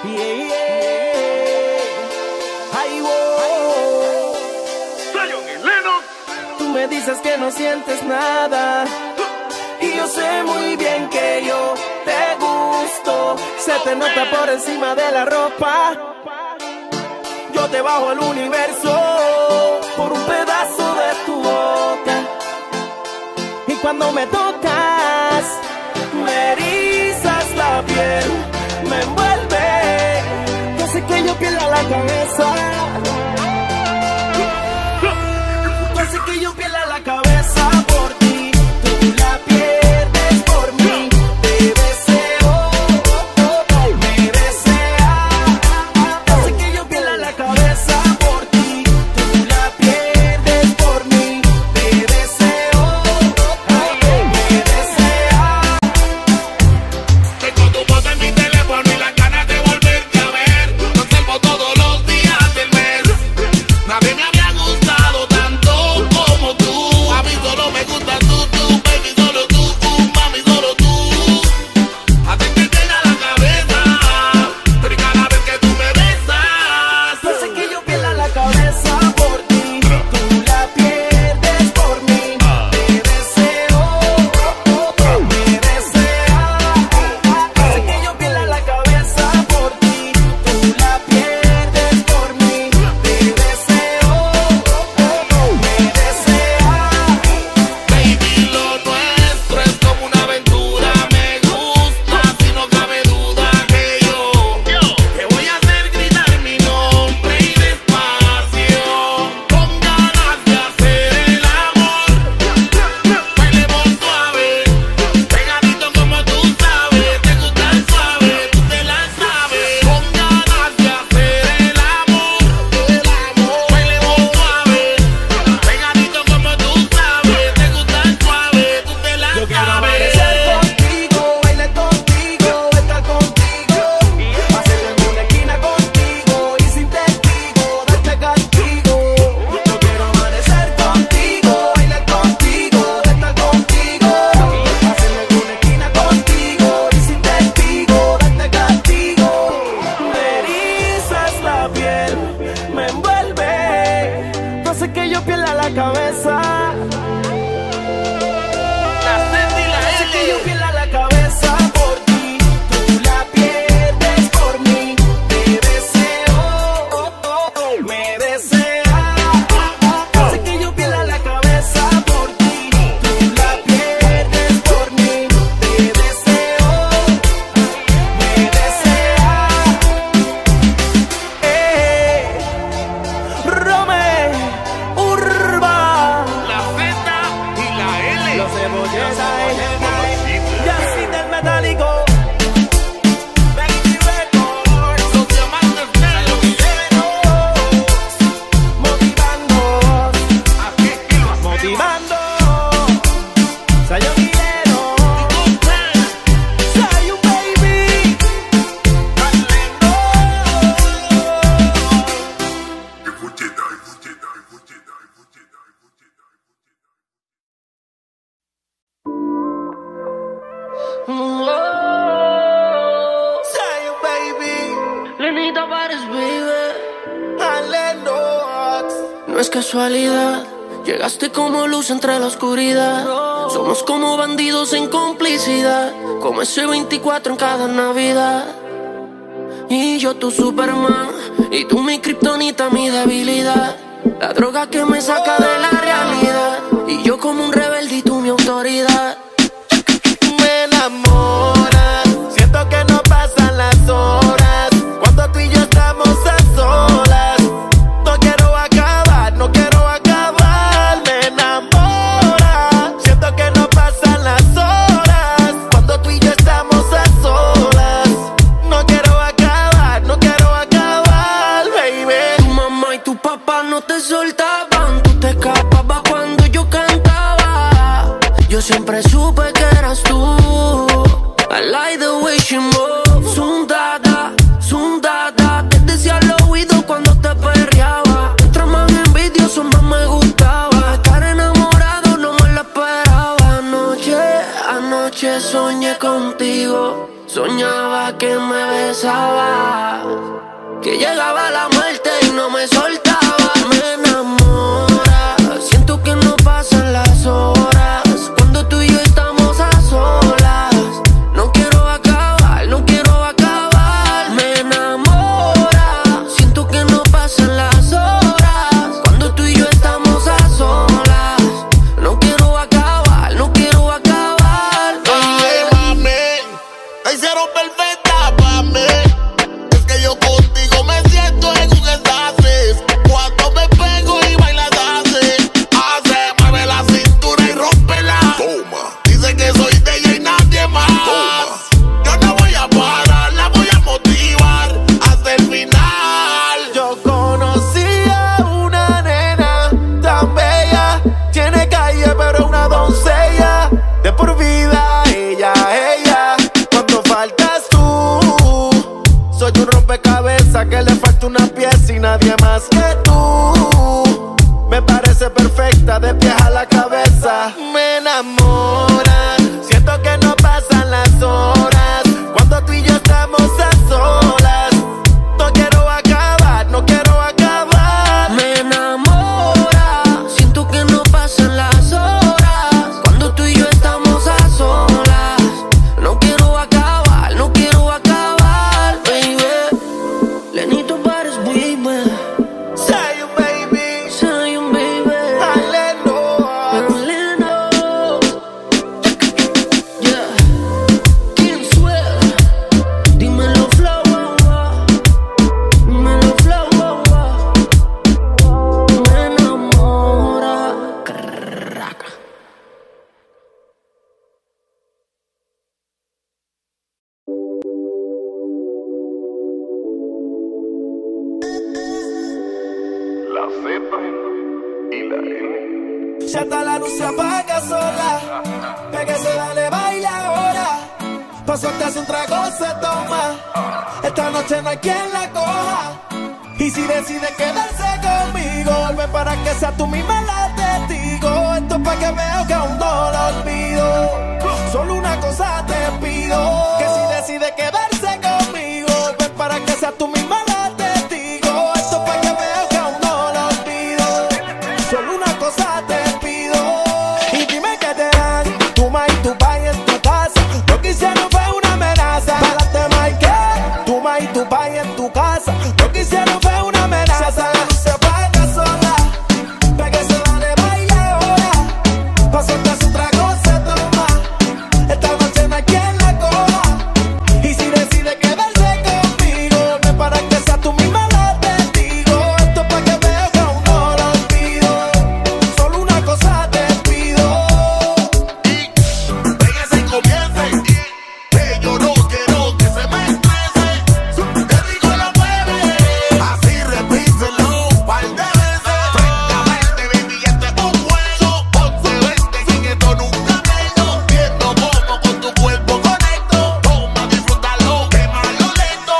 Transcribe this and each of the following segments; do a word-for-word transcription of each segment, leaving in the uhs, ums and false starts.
Yeah, yeah. Ay, wow. Zion y Lennox. Tú me dices que no sientes nada y yo sé muy bien que yo te gusto. Se te nota por encima de la ropa. Yo te bajo el universo por un pedazo de tu boca. Y cuando me tocas, me erizas la piel, me envuelve, yo hace que yo pierda la cabeza. Tú haces que yo pierda la cabeza por ti, tú la pierdes por mí. Te deseo, me deseas. Tú haces que yo pierda la cabeza por ti, tú la pierdes por mí. Te deseo, me deseas. Tengo tu voz en mi teléfono y las ganas de volverte a ver. Conservo todos los días del mes. Nadie me había gustado tanto como tú. A mí solo me gustas tú, tú, baby, solo tú, uh, mami, solo tú. Haces que llena la cabeza, pero y cada vez que tú me besas, Tú haces que yo pierda la cabeza por ti, tú la pierdes por mí. Te deseo, me deseas. Tú haces que yo pierda la cabeza por ti, tú la pierdes por mí. Te deseo, me deseas. baby, lo nuestro es como una aventura. Me gusta, si no cabe duda que yo te voy a hacer gritar mi nombre y despacio, con ganas de hacer el amor. Bailemos suave, pegadito como tú sabes. Te gusta el suave, tú te la sabes. Con ganas de hacer el amor, el amor. Bailemos suave, pegadito como tú sabes. Te gusta el suave, tú te la Yo quiero sabes. amanecer contigo, bailar contigo, estar contigo, hacerlo en una esquina contigo y sin testigo, darte castigo. Yo quiero amanecer contigo, bailar contigo, estar contigo, hacerlo en una esquina contigo y sin testigo, darte castigo. Me erizas la piel, me envuelve, tú haces que yo pierda la cabeza. La Z y la Hace que yo L. pierda la cabeza por ti, tú la pierdes por mí. Te deseo, me deseas. Hace que yo pierda la cabeza por ti, tú la pierdes por mí. Te deseo, me deseas. Eh, Rome, Urba, La Z y la L. los cebolletas, y así del metálico. Baby Records, Los diamantes negros. motivando, Así es que lo hacemos. motivando. Zion y Lennox, Zion baby. Zion baby, Lenita Pares vive. and Lennox. No es casualidad, llegaste como luz entre la oscuridad. Somos como bandidos en complicidad, como ese veinticuatro en cada Navidad. Y yo tu Superman, y tú mi kriptonita, mi debilidad. La droga que me saca de la realidad, y yo como un rebelde y tú mi autoridad. Me enamora, siento que no pasan las horas cuando tú y yo estamos a solas. No quiero acabar, no quiero acabar. Me enamora, siento que no pasan las horas cuando tú y yo estamos a solas. No quiero acabar, no quiero acabar, baby. Tu mamá y tu papá no te soltaban, tú te escapabas cuando yo cantaba. Yo siempre supe que eras tú. I like the way she moves. Sundada, sundada. Te decía al oído cuando te perreaba. Mientras más envidioso más me gustaba. Estar enamorado no me lo esperaba. Anoche, anoche soñé contigo. Soñaba que me besaba, que llegaba la muerte y no me soltaba. Me enamora, siento que no pasan las horas cuando tú y yo estamos a solas. No quiero acabar, no quiero acabar. Me enamora, siento que no pasan las horas cuando tú y yo estamos a solas. No quiero acabar, no quiero acabar. Ay, mami, te hicieron perfecta para mí. Es que yo contigo me siento en un estasis. Cuando me pego y bailas así, hace, mueve la cintura y rómpela. Toma. Dice que soy de ella y nadie más. Toma. Yo no voy a parar, la voy a motivar hasta el final. Yo conocí a una nena tan bella, tiene calle pero es una doncella. De por vida ella, ella. Cuando faltas tú, soy un rompecabezas que le falta una pieza y nadie más que tú. Me parece perfecta de pies a la cabeza. Me enamora, siento que no pasan las horas cuando tú y yo estamos a solas. No quiero acabar, no quiero acabar. Me enamora, siento que no pasan las horas cuando tú y yo estamos a solas. No quiero acabar, no quiero acabar, baby. Lenito pares, baby. Say you baby, Soy un baby. Aleno. Leno. Yeah. King Sweat. Dímelo flow, wow, wow. Dímelo flow, wow, wow. Me enamora. Craca. La Z y la N. Ya está la luz se apaga sola. Pégase, dale, baila ahora. Pa' soltarse un trago se toma. Esta noche no hay quien la coja. Y si decide quedarse conmigo, ven para que sea tú misma la testigo. Esto es pa' que veo que aún no lo olvido. Solo una cosa te pido, que si decide quedarse conmigo, ven para que sea tú misma la testigo. Esto es pa' que veo que aún no lo olvido. Solo una cosa te pido. Y dime que te dan tu ma y tu pa en tu casa. Lo que hicieron fue una amenaza. Párate, Mike, tu ma y tu pa en tu casa. Lo que hicieron fue una amenaza. La luz se apaga sola. Pégase, dale, baila ahora. Pa' soltarse un trago se toma. Esta noche no hay quien la coja. Y si decide quedarse conmigo, ven para que sea tú misma la testigo. Esto es pa' que veo que aún no lo olvido. Solo una cosa te pido. Pégase y comience, que yo no quiero que se me estrese. Te digo lo mueve, así repíselo un par de veces. Francamente, baby, este es un juego. once veinte y en esto nunca menos. Viendo cómo con tu cuerpo conecto. Toma, disfrútalo, quémalo lento.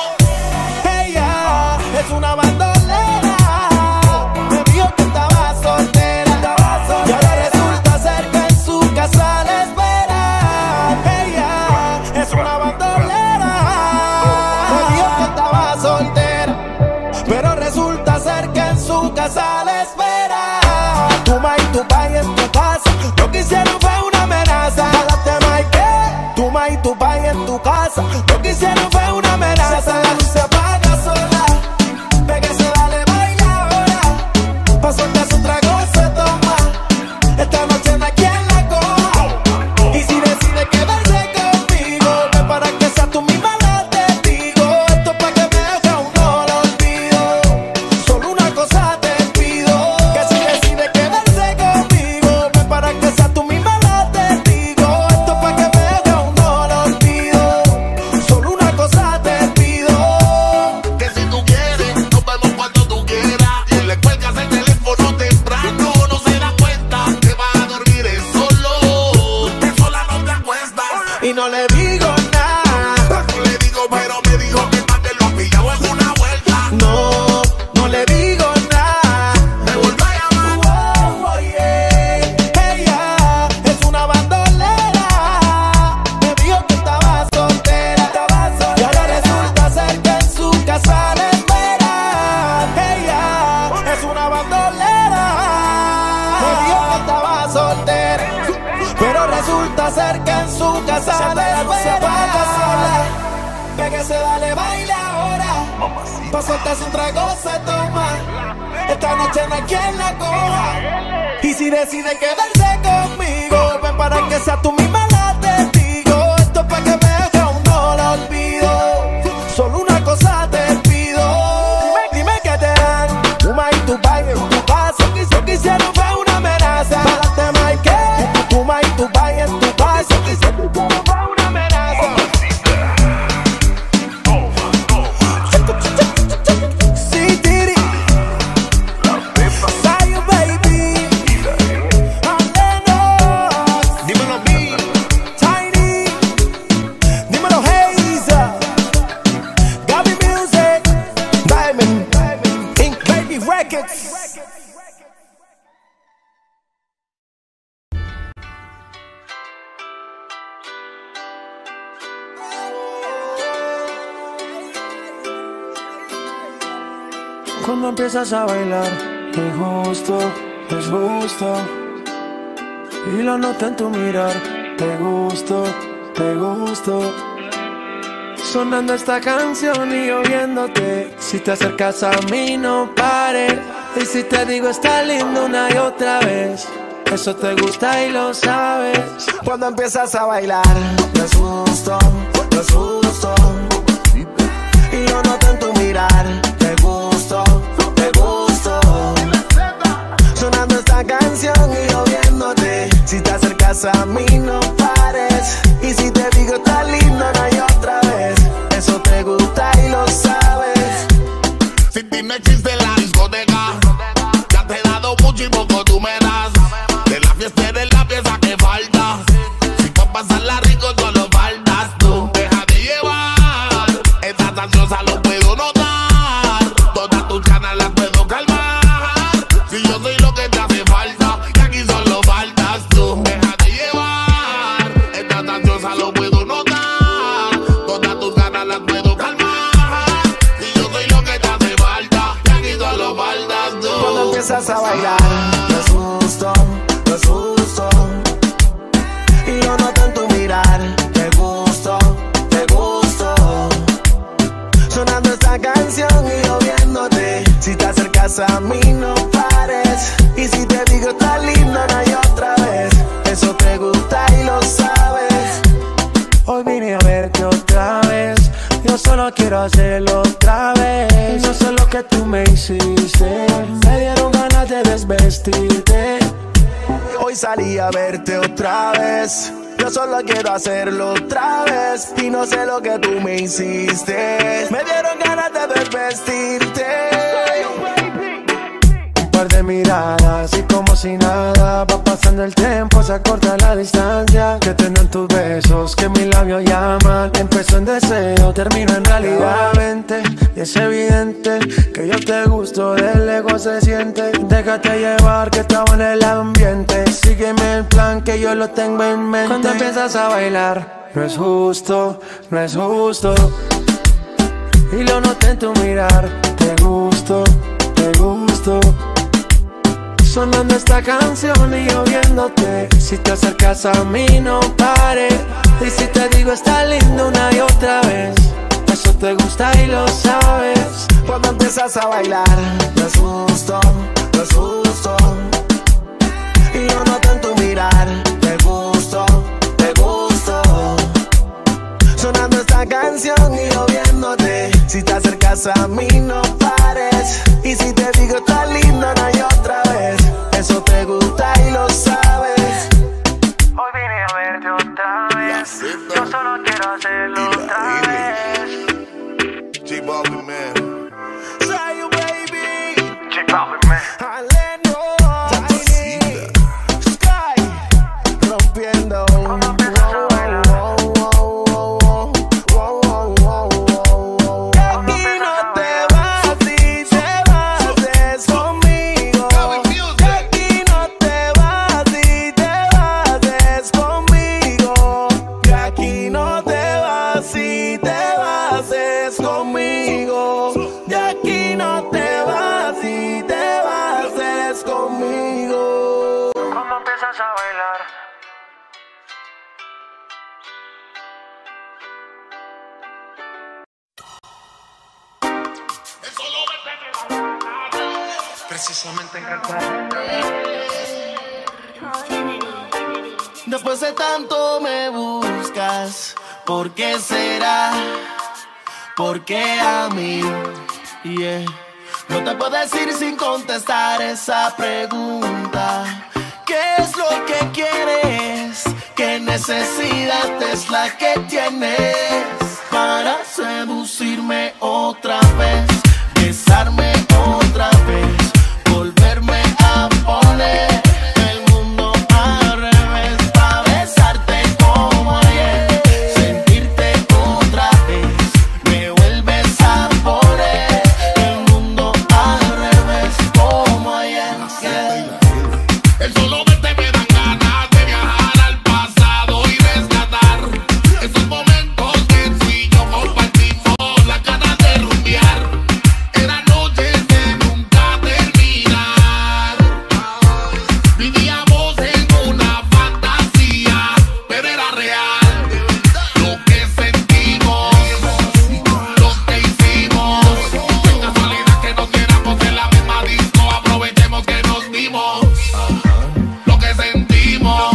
Ella es una bandolera. Me dijo que estaba soltera. Y ahora resulta ser que en su casa la espera. Ella es una bandolera. Me dijo que estaba soltera. Pero resulta ser que en su casa la espera. Tu ma y tu pa en tu casa. Lo que hicieron fue una amenaza. Jálate, Mike, tu ma y tu pa en tu casa. Lo que hicieron fue una amenaza. La luz se apaga sola. Pégase, dale, baila ahora. Pa' soltarse un trago se toma. Esta noche no hay quien la coja. Y si decide quedarse conmigo, ven para que sea tú misma la testigo. Esto es pa' que veo que aún no lo olvido. Solo una cosa te pido, que si decide quedarse conmigo, ven para que sea tú misma la testigo. Esto es pa' que veo que aún no lo olvido. Solo una cosa te pido. Que si tú quieres, nos vemos cuando tú quieras. Y le cuelgas el teléfono temprano, no se da cuenta que va a dormir es solo. Que sola no te acuestas. Y no le digo nada. No le digo, pero me dijo que más te lo ha pillado en una vuelta. No, no le digo nada. Me volvió a llamar. Oh, oh, yeah. Ella es una bandolera. Me dijo que estaba soltera. nunca sale. La luz se apaga sola. Pégase, dale, baila ahora. Pa' soltarse un trago se toma. Esta noche no hay quien la coja. Y si decide quedarse conmigo, ven para que sea tú misma la testigo. Esto es pa' que me deje, aún no lo olvido. Solo una cosa te pido. Dime que te dan Puma y tu baile, tu paso. Yo quisiera ver una amenaza. Para te marqué Puma y tu baile, tu paso. Quisiera ver una amenaza. Sí, Tiri. Zion, baby. Alenos. Dímelo, B. Tiny. Dímelo, Haze. Gaby Music. Diamond. Ink Baby Records. Cuando empiezas a bailar, te gusto, es justo. Y lo noto en tu mirar, te gusto, te gusto. Sonando esta canción y yo viéndote. Si te acercas a mí no pares. Y si te digo está lindo una y otra vez, eso te gusta y lo sabes. Cuando empiezas a bailar, me asusto, me asusto. Y lo noto en tu mirar, te gusto, te gusto. Sonando esta canción y yo viéndote. Si te acercas a mí no pares. Y si te digo está lindo no hay otra vez, eso te gusta y lo sabes. Si ti no existe en la discoteca, ya te he dado mucho y poco tú me das. De la fiesta eres la pieza que falta. Si pa' pasarla rico solo faltas tú. Déjate llevar, estás ansiosa lo puedo notar. Todas tus ganas las puedo calmar. Si yo soy lo que te hace falta, y aquí solo faltas tú. Déjate llevar, estás ansiosa lo puedo notar. Todas tus ganas las puedo calmar. Si yo soy lo que te hace falta, y aquí solo faltas tú. Cuando empiezas a bailar, me asusto, me asusto. Y lo noto en tu mirar, te gusto, te gusto. Sonando esta canción y yo viéndote. Si te acercas a mí no pares. Y si te digo está lindo no hay otra vez, eso te gusta y lo sabes. Hoy vine a verte otra vez. Yo solo quiero hacerlo otra vez. No sé lo que tú me hiciste. Me dieron ganas de desvestirte. Hoy salí a verte otra vez. Yo solo quiero hacerlo otra vez. Y no sé lo que tú me hiciste. Me dieron ganas de desvestirte. Un par de miradas y como si nada. Va pasando el tiempo, se acorta la distancia. Que tengan tus besos, que mis labios llaman. Empezó en deseo, termino en realidad. Vente, y es evidente que yo te gusto, del ego se siente. Déjate llevar que estaba en el ambiente. Sígueme el plan que yo lo tengo en mente. Cuando empiezas a bailar, no es justo, no es justo. Y lo noté en tu mirar, te gusto, te gusto. Sonando esta canción y yo viéndote. Si te acercas a mí no pares. Y si te digo está lindo una y otra vez, eso te gusta y lo sabes. Cuando empiezas a bailar, me asusto, me asusto. Y yo noto en tu mirar, te gusto, te gusto. Sonando esta canción y yo viéndote. Si te acercas a mí no pares. Y si te digo está lindo no hay otra vez, eso te gusta y lo sabes. Hoy vine a verte otra vez. Yo solo quiero hacerlo otra vez. J-Balvin, man. Zion, baby. J-Balvin, man. Alenos. Tiny. Sky. Rompiendo. precisamente encantada. Después de tanto me buscas, ¿por qué será? ¿Por qué a mí? Yeah. No te puedo decir sin contestar esa pregunta. ¿Qué es lo que quieres? ¿Qué necesidad es la que tienes para seducirme otra vez? Besarme otra vez, volverme a poner el mundo al revés, para besarte como ayer, sentirte otra vez, me vuelves a poner el mundo al revés como ayer. Yeah. El solo verte me dan ganas de viajar al pasado y rescatar esos momentos que tú y yo compartimos, la ganas de rumbear. Eran noches de nunca terminar. Vivíamos en una fantasía, pero era real. Lo que sentimos, lo que hicimos. Qué casualidad que nos viéramos en la misma disco. Aprovechemos que nos vimos. Lo que sentimos,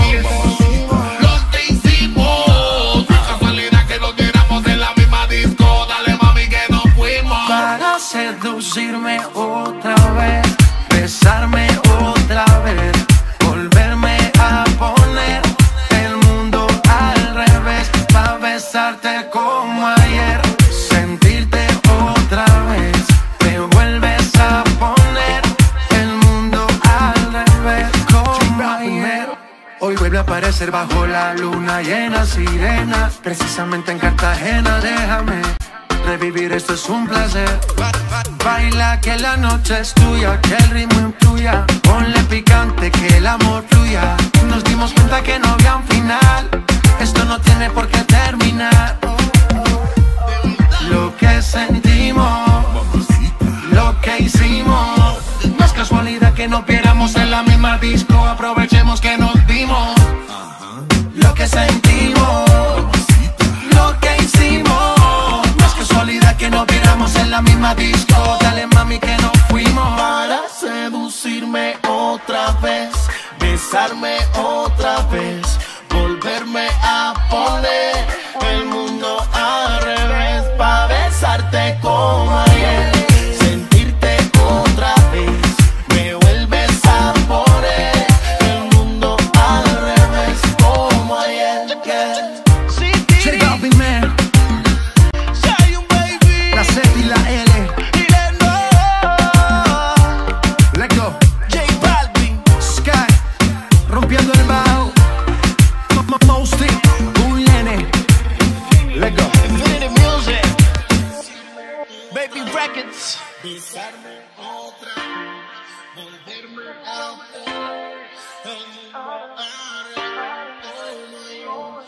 lo que hicimos. Qué casualidad que nos viéramos en la misma disco. Dale mami que nos fuimos. Para seducirme otra vez, besarme otra vez, volverme a poner el mundo al revés, para besarte como ayer, sentirte otra vez, me vuelves a poner el mundo al revés como ayer. Hoy vuelve a aparecer bajo la luna llena, sirena, precisamente en Cartagena. Déjame revivir, esto es un placer. Baila que la noche es tuya, que el ritmo influya, ponle picante que el amor fluya. Nos dimos cuenta que no había un final, esto no tiene por qué terminar. Lo que sentimos, lo que hicimos, no es casualidad que nos viéramos en la misma disco. Aprovechemos que nos vimos. Lo que sentimos, lo que hicimos, no es casualidad que nos viéramos en la misma disco. Dale mami que nos fuimos. Para seducirme otra vez, besarme otra vez, volverme a poner el mundo al revés, para besarte como ayer, sentirte otra vez, me vuelves a poner el mundo al revés como ayer. Yeah. Check out, big man. La Z y la L. Let's go. J Balvin, Sky, rompiendo el bajo. Mosty, un nene. Let's go. Infinity Music, Baby Records. Besarme otra vez, volverme a poner el mundo al revés como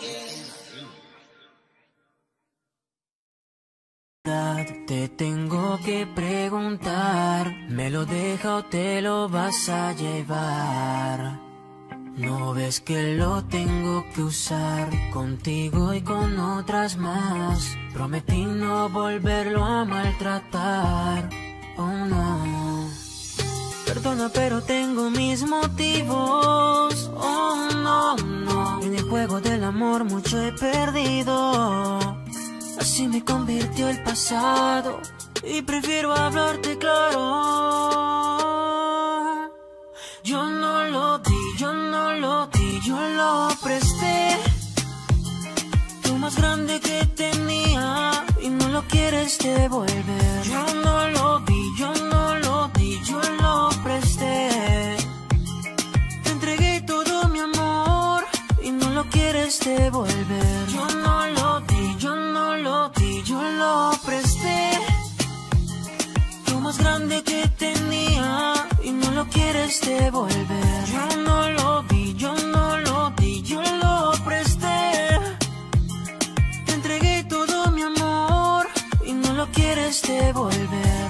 ayer. Te tengo que preguntar, ¿me lo deja o te lo vas a llevar? ¿No ves que lo tengo que usar contigo y con otras más? Prometí no volverlo a maltratar, oh no. Perdona pero tengo mis motivos, oh no, no. En el juego del amor mucho he perdido. Así me convirtió el pasado y prefiero hablarte claro. Yo no lo di, yo no lo di, yo lo presté. Lo más grande que tenía y no lo quieres devolver. Yo no lo di, yo no lo di, yo lo presté. Te entregué todo mi amor y no lo quieres devolver. Yo no lo di, yo no lo di, yo lo presté. Lo más grande que tenía y no lo quieres devolver. Yo no lo di, yo no lo di, yo lo presté. Te entregué todo mi amor y no lo quieres devolver.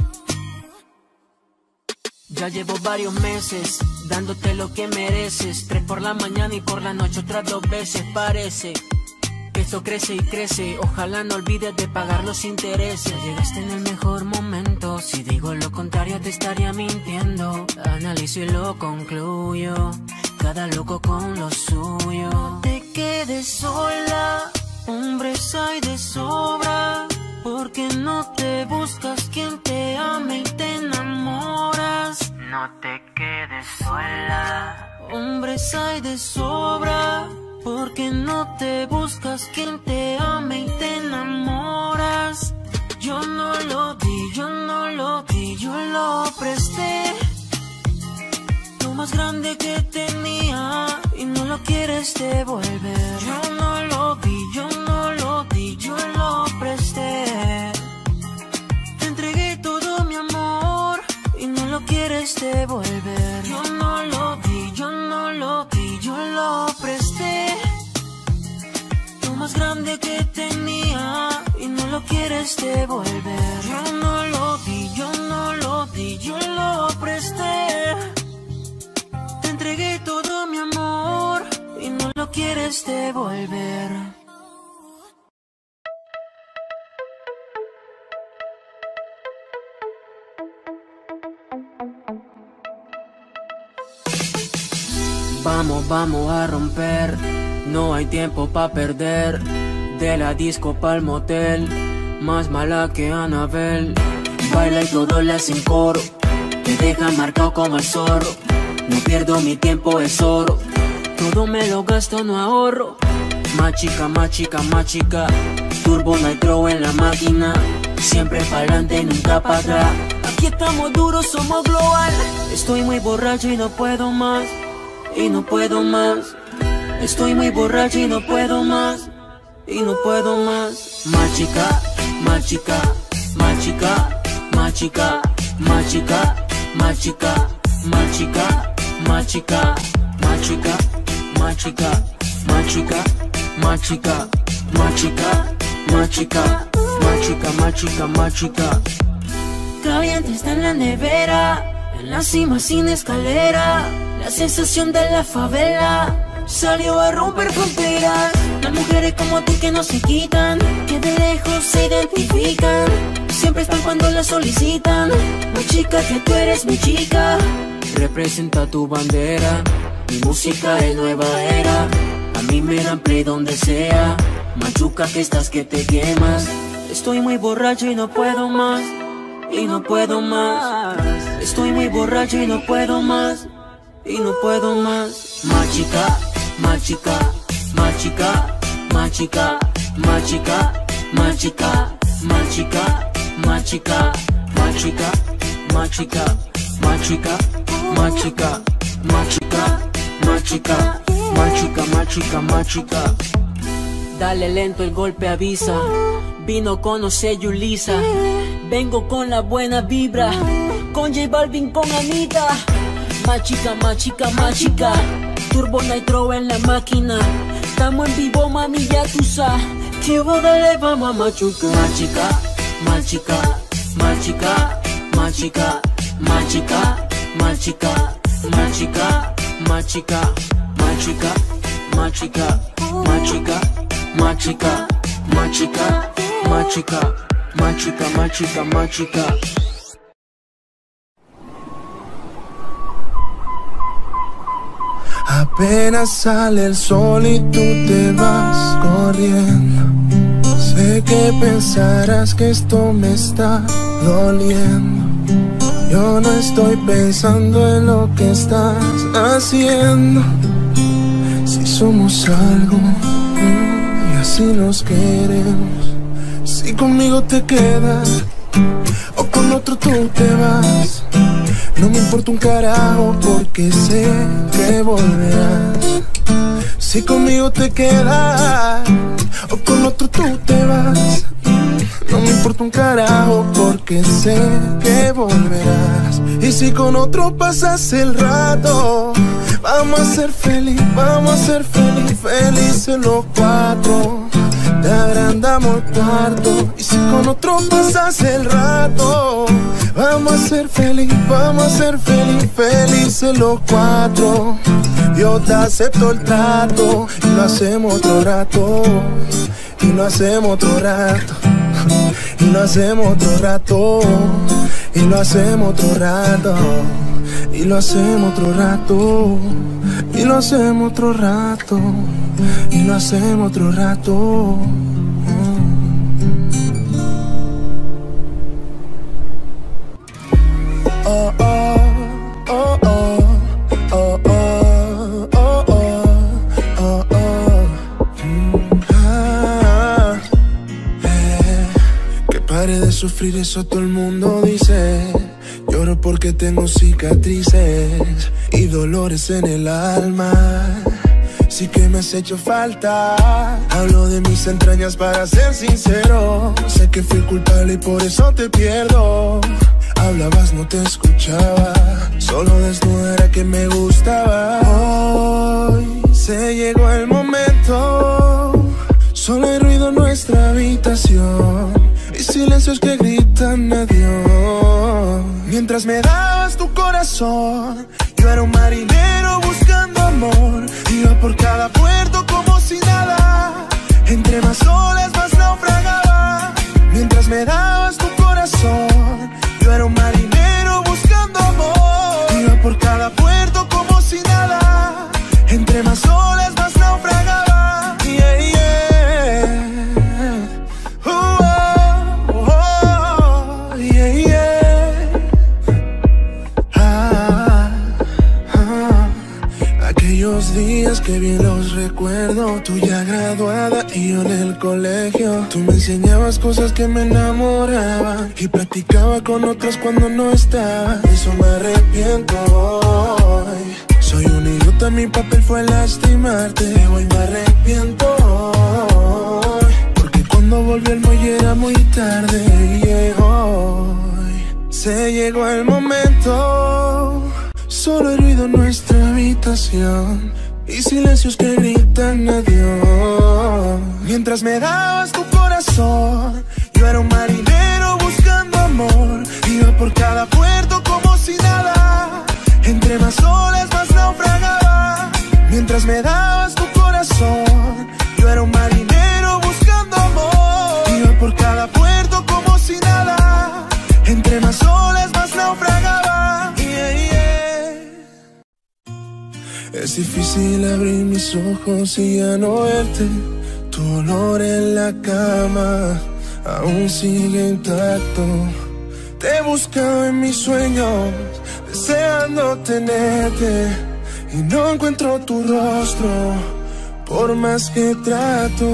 Ya llevo varios meses dándote lo que mereces. Tres por la mañana y por la noche otras dos veces. Parece que esto crece y crece. Ojalá no olvides de pagar los intereses. Llegaste en el mejor momento. Si digo lo contrario te estaría mintiendo. Analizo y lo concluyo. Cada loco con lo suyo. No te quedes sola, hombres hay de sobra. Porque no te buscas quien te ame y te enamoras. No te quedes sola, hombres hay de sobra. Porque no te buscas quien te ame y te enamoras. Yo no lo di, yo no lo di, yo lo presté. Lo más grande que tenía y no lo quieres devolver. Yo no lo di, yo no lo di, yo lo presté. Te entregué todo mi amor y no lo quieres devolver. Yo no lo di, yo no lo di, yo lo presté. Lo más grande que tenía y no lo quieres devolver. Yo no lo di, yo no lo di, yo lo presté. Te entregué todo mi amor y no lo quieres devolver. Vamos, vamos a romper, no hay tiempo pa' perder. De la disco pa'l motel, más mala que Anabel. Baila y todo le hacen coro, te deja marcado como el zorro. No pierdo mi tiempo, es oro, todo me lo gasto, no ahorro. Más chica, más chica, más chica, turbo nitro en la máquina. Siempre pa'lante, nunca pa' atrás. Aquí estamos duros, somos global. Estoy muy borracho y no puedo más. Y no puedo más. Estoy muy borracho y no puedo más. Y no puedo más. Más chica, más chica, más chica, más chica, más chica, más chica, más chica, más chica, más chica, más chica, más chica, más chica, más chica, más chica, más chica, más chica, más chica. Caliente está en la nevera, en la cima sin escalera. La sensación de la favela salió a romper fronteras. Las mujeres como tú que no se quitan, que de lejos se identifican. Siempre están cuando las solicitan. Más chica que tú eres mi chica. Representa tu bandera, mi música es nueva era. A mí me dan play donde sea. Machuca que estás que te quemas. Estoy muy borracho y no puedo más. Y no puedo más. Estoy muy borracho y no puedo más. Y no puedo más. Más chica, más chica, más chica, más chica, más chica, más chica, más chica, más chica, más chica, más chica, más chica, más chica, más chica, más chica, más chica, más chica, más chica. Dale lento, el golpe avisa. Vino conoce Yulisa. Vengo con la buena vibra. Con J Balvin, con Anita. Más chica, más chica, más chica. Turbo nitro en la máquina. Estamos en vivo, mami, ya tú sabes. Que boda le vamos a machucar. Más chica, más chica, más chica, más chica, más chica, más chica, más chica, más chica, más chica, más chica, más chica, más chica, más chica, más chica, más chica, más chica, más chica. Apenas sale el sol y tú te vas corriendo. Sé que pensarás que esto me está doliendo. Yo no estoy pensando en lo que estás haciendo. Si somos algo y así nos queremos. Si conmigo te quedas o con otro tú te vas. No me importa un carajo porque sé que volverás. Si conmigo te quedas o con otro tú te vas. No me importa un carajo porque sé que volverás. Y si con otro pasas el rato, vamos a ser feliz, vamos a ser feliz, felices los cuatro. te agrandamos el cuarto. Y si con otro pasas el rato, vamos a ser feliz, vamos a ser feliz, felices los cuatro. Yo te acepto el trato y lo hacemos otro rato, y lo hacemos otro rato, y lo hacemos otro rato, y lo hacemos otro rato, y lo hacemos otro rato, y lo hacemos otro rato, y lo hacemos otro rato. Oh, oh, oh, oh, oh, oh, oh, oh, oh. Ah, eh, que pare de sufrir, eso todo el mundo dice. Lloro porque tengo cicatrices y dolores en el alma. Sí que me has hecho falta. Hablo de mis entrañas para ser sincero. Sé que fui culpable y por eso te pierdo. Hablabas, no te escuchaba. Solo desnuda era que me gustaba. Hoy se llegó el momento. Solo hay ruido en nuestra habitación y silencios que gritan adiós. Mientras me dabas tu corazón, yo era un marinero buscando amor. Iba por cada puerto como si nada. Entre más olas más naufragaba. Mientras me dabas tu corazón, yo era un marinero buscando amor. Iba por cada puerto como si nada. Entre más olas más naufragaba. Yeah, yeah. Oh, oh, oh, yeah, yeah. Ah, ah. Aquellos días que bien los recuerdo. Tú ya graduada y yo en el colegio. Tú me enseñabas cosas que me enamoraban y practicaba con otros cuando no estaba. De eso me arrepiento hoy. Soy un idiota, mi papel fue lastimarte. Hoy me arrepiento hoy, porque cuando volví al muelle era muy tarde. Y hoy se llegó el momento. Solo hay ruido en nuestra habitación y silencios que gritan adiós. Mientras me dabas tu corazón, yo era un marinero buscando amor. Iba por cada puerto como si nada. Entre más olas más naufragaba. Mientras me dabas tu corazón, yo era un marinero buscando amor. Iba por cada puerto como si nada. Entre más olas más naufragaba. Yeah, yeah. Es difícil abrir mis ojos y ya no verte. Tu olor en la cama aún sigue intacto. Te he buscado en mis sueños, deseando tenerte, y no encuentro tu rostro, por más que trato.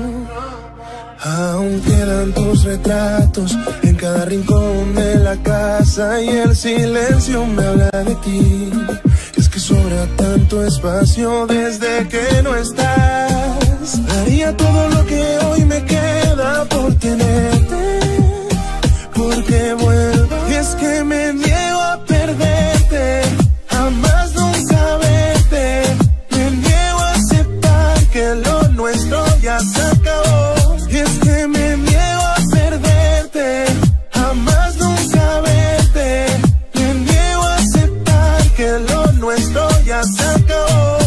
Aún quedan tus retratos en cada rincón de la casa, y el silencio me habla de ti. Es que sobra tanto espacio desde que no estás. Daría todo lo que hoy me queda por tenerte, porque vuelva. Y es que me niego a perderte, jamás nunca verte. Me niego a aceptar que lo nuestro ya se acabó. Y es que me niego a perderte, jamás nunca verte. Me niego a aceptar que lo nuestro ya se acabó.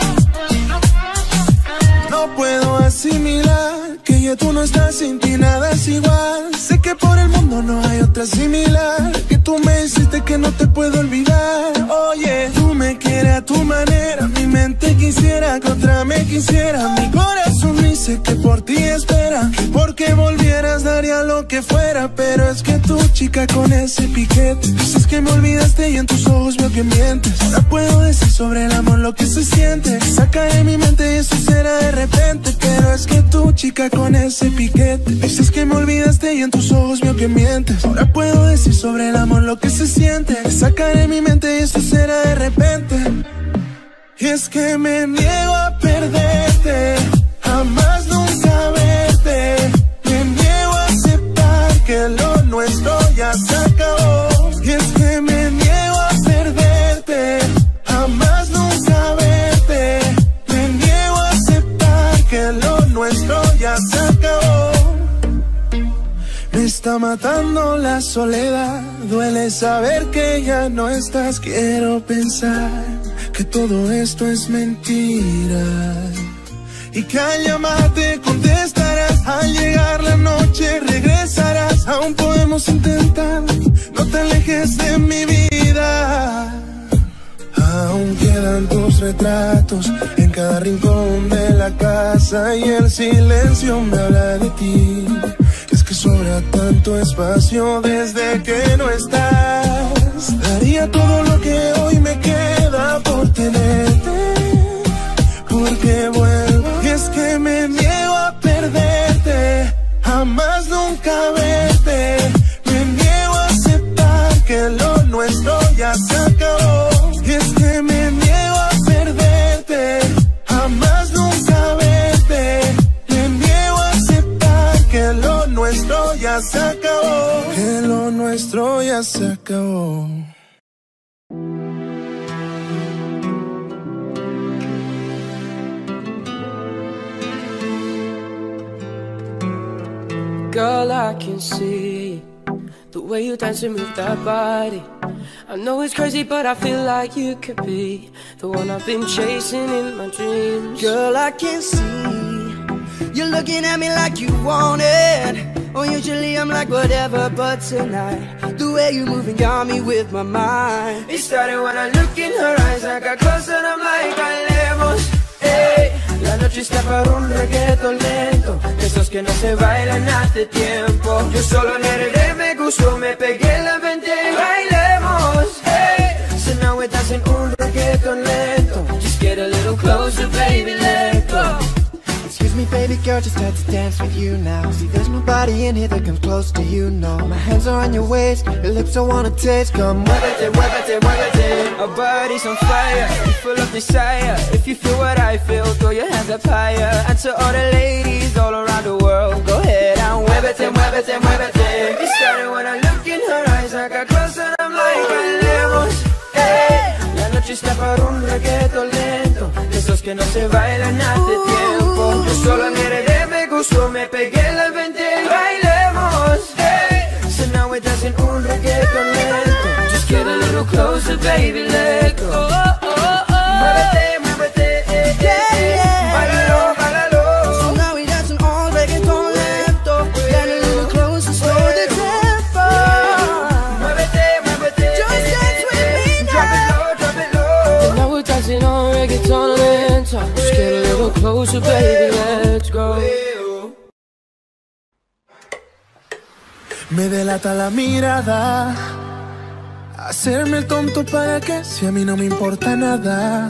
No puedo asimilar que ya tú no estás, sin ti nada es igual. Sé que por el mundo no hay otra similar, que tú me hiciste que no te puedo olvidar. Oye, tú me quieres a tu manera, mi mente quisiera que otra me quisiera. Mi corazón dice que por ti espera, que porque volvieras daría lo que fuera. Pero es que tú, chica, con ese piquete, dices que me olvidaste y en tus ojos veo que mientes. Ahora puedo decir sobre el amor lo que se siente. Saca de mi mente y eso será de repente. Pero es que tú, chica, con ese piquete, dices que me olvidaste y en tus ojos veo que mientes. Ahora puedo decir sobre el amor lo que se siente. Saca de mi mente y eso será de repente. Y es que me niego a perderte, jamás nunca verte. Me niego a aceptar que lo nuestro ya se acabó. Y es que me niego a perderte, jamás nunca verte. Me niego a aceptar que lo nuestro ya se acabó. está matando la soledad. Duele saber que ya no estás. Quiero pensar que todo esto es mentira y que al llamarte contestarás. Al llegar la noche regresarás. Aún podemos intentar, no te alejes de mi vida. Aún quedan tus retratos en cada rincón de la casa y el silencio me habla de ti. Es que sobra tanto espacio desde que no estás. Daría todo lo que hoy me queda por tenerte, porque vuelvo. Y es que me niego a perderte, jamás nunca verte. Me niego a aceptar que lo nuestro ya se acabó. Y es que me niego a perderte, jamás nunca verte. Me niego a aceptar que lo nuestro ya se acabó. Que lo nuestro ya se acabó. Girl, I can see the way you dance and move that body. I know it's crazy, but I feel like you could be the one I've been chasing in my dreams. Girl, I can see you're looking at me like you want it. Oh, usually I'm like whatever, but tonight the way you moving got me with my mind. It started when I look in her eyes. I got closer and I'm like, bailemos, ey. La noche está para un reggaetón lento, esos que no se bailan hace tiempo. Yo solo negué, me gustó, me pegué la mente. Bailemos, hey. So now we're dancing un reggaetón lento. Just get a little closer, baby, let go. Excuse me, baby girl, just had to dance with you now. See, there's nobody in here that comes close to you, no. My hands are on your waist, your lips I wanna taste. Come muévete, muévete, muévete. Our body's on fire, we full of desire. If you feel what I feel, throw your hands up higher. And to all the ladies all around the world, go ahead and muévete, muévete, muévete. It started when I look in her eyes. I got closer and I'm like, bailemos, hey. La noche está para un reggaetón lento, esos que no se bailan hace tiempo. Yo solo negué, me gustó, me pegué la veinte. Bailemos, hey. So now we're dancing un reggaetón lento. Just get a little closer, baby, let go. Oh, oh, oh. Muévete, muévete, eh, yeah, eh, yeah. Báilalo, báilalo. So now we dancing all reggaeton lento. Get a little closer, slow the tempo. Muévete, muévete, Just dance with me now. Drop it low, drop it low. Now we're dancing on reggaeton lento. Just get a little closer, baby, let's go. Me delata la mirada, hacerme el tonto para que si a mí no me importa nada.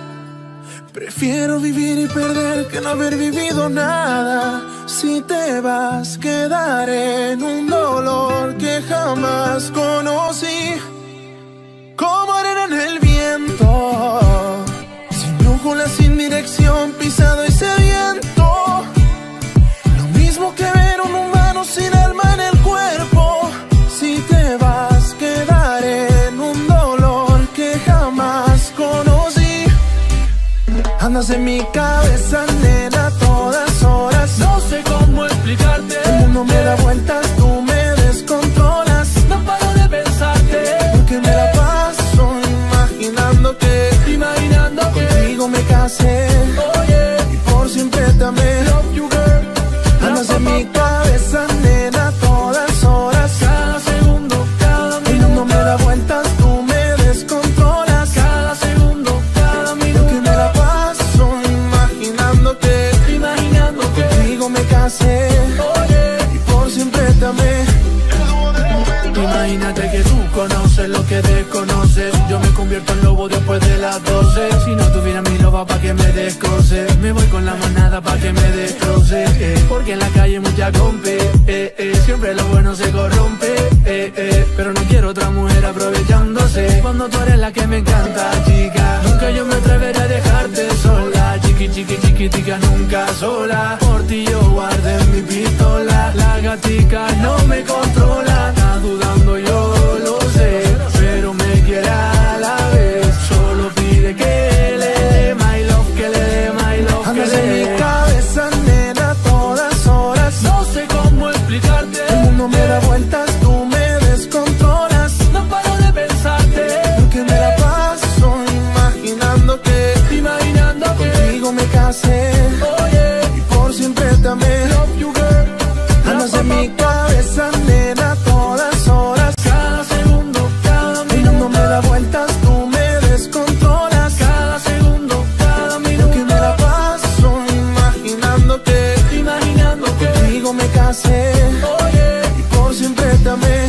Prefiero vivir y perder que no haber vivido nada. Si te vas, quedaré en un dolor que jamás conocí, como arena en el viento, sin brújula, sin dirección, pisado y sediento. Lo mismo que ver un humano sin alma en el cuerpo. Si te vas, quedaré en un dolor que jamás conocí. Andas en mi cabeza, nena, a todas horas. No sé cómo explicarte. El mundo me da vueltas, tú me descontrolas. No paro de pensarte, porque me la paso imaginando que, imaginando que contigo me casé, oh, yeah. Y por siempre te amé. Love you, girl. Andas en mi cabeza, nena, a todas horas. Cada segundo, cada minuto. El mundo me da vueltas, tú me descontrolas. Cada segundo, cada minuto. Porque me la paso imaginando que, imaginando que contigo me casé, oh, yeah. Y por siempre te amé. Imagínate que tú conoces lo que desconoces. Yo me convierto en lobo después de las doce. Si no tuviera mi loba pa' que me descoce, me voy con la manada pa' que me destroce, eh. Porque en la calle mucha compe, eh, eh. Siempre lo bueno se corrompe, eh, eh. Pero no quiero otra mujer aprovechándose cuando tú eres la que me encanta, chica. Nunca yo me atreveré a dejarte sola. Chiqui, chiqui, chiquitica, nunca sola. Por ti yo guardé mi pistola. La gatica no me controla. Está dudando, yo lo sé, pero me quiere a la vez. Solo pide que le dé my love, que le dé my love, Andas que le dé. en mi cabeza, nena, a todas horas. No sé cómo explicarte. El mundo me da vueltas, contigo me casé, y por siempre te amé.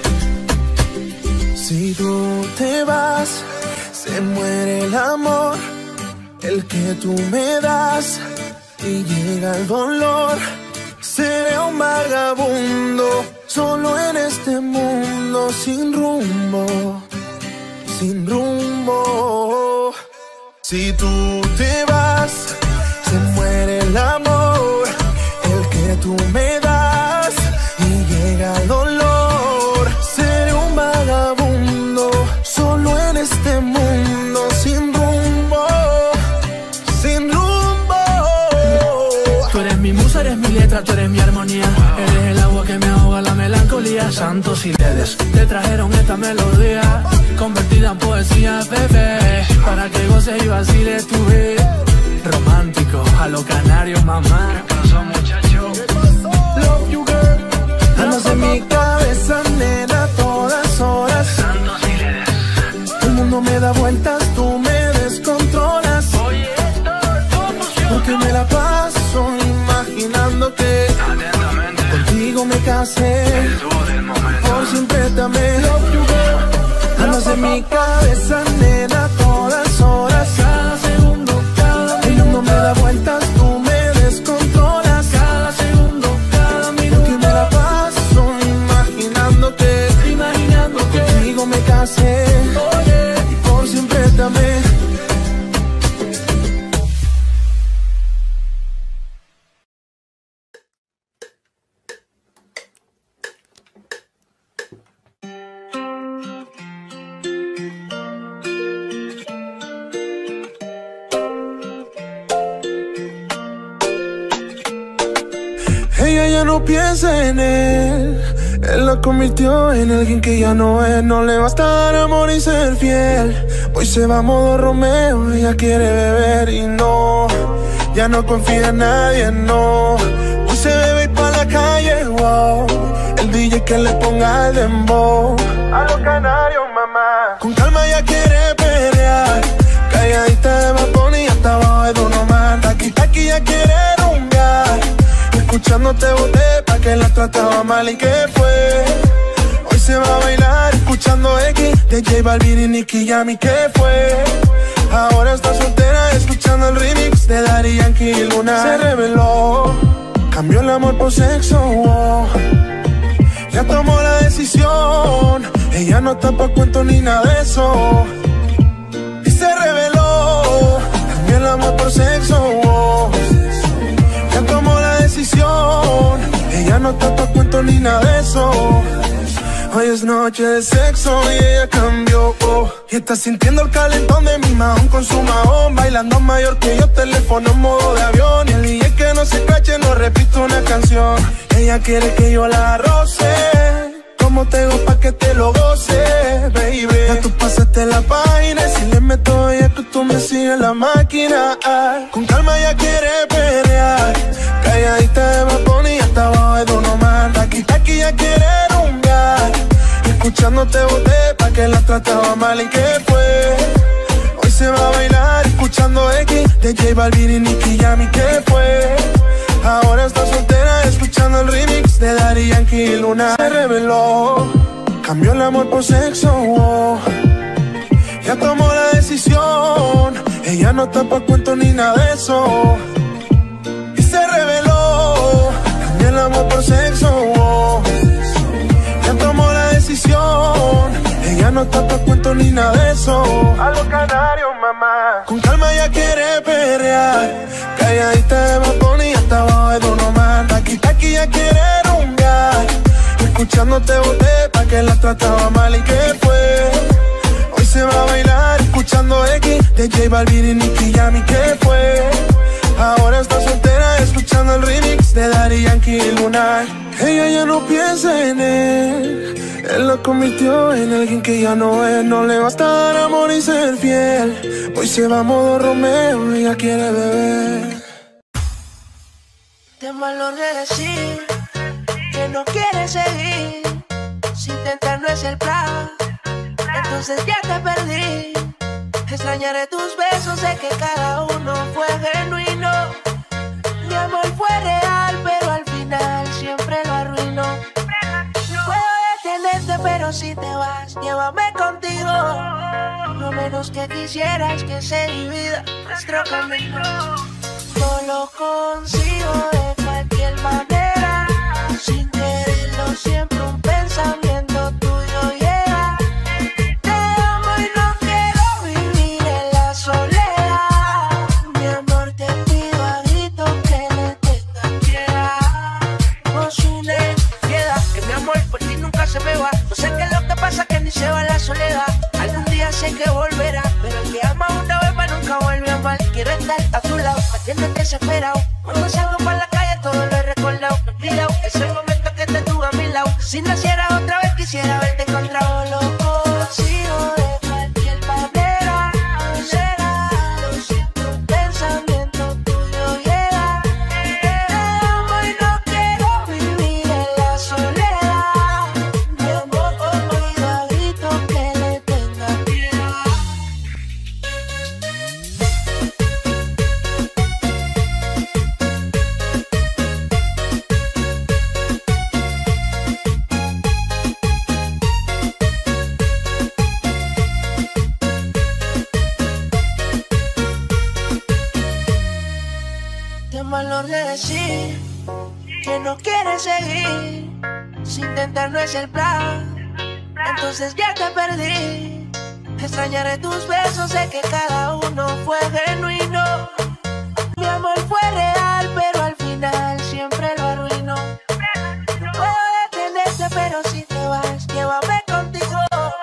Si tú te vas, se muere el amor, el que tú me das, y llega el dolor. Seré un vagabundo, solo en este mundo, sin rumbo, sin rumbo. Si tú te vas, se muere el amor, el que tú me das, y llega el dolor. Seré un vagabundo, solo en este mundo, sin rumbo, sin rumbo. Tú eres mi musa, eres mi letra, tú eres mi armonía. Eres el agua que me ahoga la melancolía. Santos y ledes te trajeron esta melodía, convertida en poesía, bebé, para que goces y vaciles tu vida. Romántico, a los canarios, mamá. ¿Qué pasó, muchacho? Love you, girl. Andas en mi cabeza, nena, todas horas. Santos y ledes. El mundo me da vueltas, tú me descontrolas. Oye, porque me la paso imaginando que atentamente contigo me casé, el dúo del momento. por siempre te amé. Love you, girl. Andas en mi cabeza, nena, todas horas. Cada segundo, cada El mundo me da vueltas, tú me descontrolas. cada segundo, cada minuto. Porque me la paso imaginando que Imaginando que contigo me casé, oye, y por siempre te amé. Ella ya no piensa en él, él la convirtió en alguien que ya no es. No le basta dar amor y ser fiel. Hoy se va a modo Romeo, ella quiere beber y no, ya no confía en nadie, no. Hoy se bebe y pa' la calle, wow. El D J que le ponga el dembow. A los canarios, mamá. Con calma ella quiere pelear, calladita de Bad Bunny y hasta abajo de Don Omar. Taki taki ya quiere rumbear, escuchándote boté pa' que la trataba mal y que fue. Hoy se va a bailar escuchando X de J Balvin y Nicky Jam, ¿qué fue? Ahora está soltera escuchando el remix de Daddy Yankee y Luna. Se reveló, cambió el amor por sexo, wow. Ya tomó la decisión, ella no está pa' cuento ni nada de eso. Y se reveló, cambió el amor por sexo, wow. Ya tomó la decisión, ella no está pa' cuento ni nada de eso. Hoy es noche de sexo y ella cambió, oh. Y está sintiendo el calentón de mi mahón con su mahón, bailando mayor que yo, teléfono en modo de avión. Y el D J que no se cache, no repito una canción. Ella quiere que yo la roce, como te digo pa' que te lo goce, baby. Ya tú pasaste la página, si le meto ella que tú me sigues la máquina. Con calma ella quiere pelear, calladita de Bad Bunny hasta abajo de Don Omar. Taki taki ya quiere rumbear, escuchándote boté pa' que la trataba mal y que fue. Hoy se va a bailar escuchando X de J Balvin y Nicky Jam, ¿qué fue? Ahora está soltera escuchando el remix de Daddy Yankee y Luna. Se reveló, cambió el amor por sexo, wow. Ya tomó la decisión, ella no está pa' cuento ni nada de eso. Y se reveló, cambió el amor por sexo, wow. Ya tomó la decisión, ella no está pa' cuento ni nada de eso. A los canarios, mamá. Con calma ella quiere pelear, calladita de Bad Bunny hasta abajo de Don Omar. Taki taki ya quiere rumbear, escuchándote boté pa' que la trataba mal y que fue. Hoy se va a bailar escuchando X de J Balvin y Nicky Jam, ¿qué fue? Ahora está soltera escuchando el remix de Daddy Yankee y Luna. Ella ya no piensa en él, él la convirtió en alguien que ya no es. No le basta dar amor y ser fiel. Hoy se va a modo Romeo, ella quiere beber. Ten valor de decir que no quieres seguir, si intentar no es el plan, entonces ya te perdí. Extrañaré tus besos, sé que cada uno fue genuino. Mi amor fue real, pero al final pero si te vas, llévame contigo. Lo menos que quisieras que se divida nuestro camino. No lo consigo de cualquier manera, sin quererlo siempre un pensamiento tuyo llega. Te amo y no quiero vivir en la soledad. Mi amor, te pido a gritos que le tengas piedad. Nos une piedad, que mi amor por ti nunca se me va. No sé qué es lo que pasa, que ni se va la soledad. Algún día sé que volverá, pero el que ama una vez más nunca vuelve a amar. Quiero estar a tu lado, me tienes desesperado. Cuando salgo para la calle todo lo he recordado. Me he olvidado ese momento que te tuve a mi lado. Si naciera otra vez quisiera verte encontrado. Lo consigo de cualquier manera, será. Lo siento, un pensamiento tuyo llega. Te amo y no quiero vivir en la soledad. Mi amor, oído a gritos que le tenga piedad. Ten valor de decir que no quieres seguir. Si intentar no es el plan, entonces ya te perdí. Extrañaré tus besos, sé que cada uno fue genuino. Mi amor fue real, pero al final siempre lo arruinó. No puedo detenerte, pero si te vas, llévame contigo.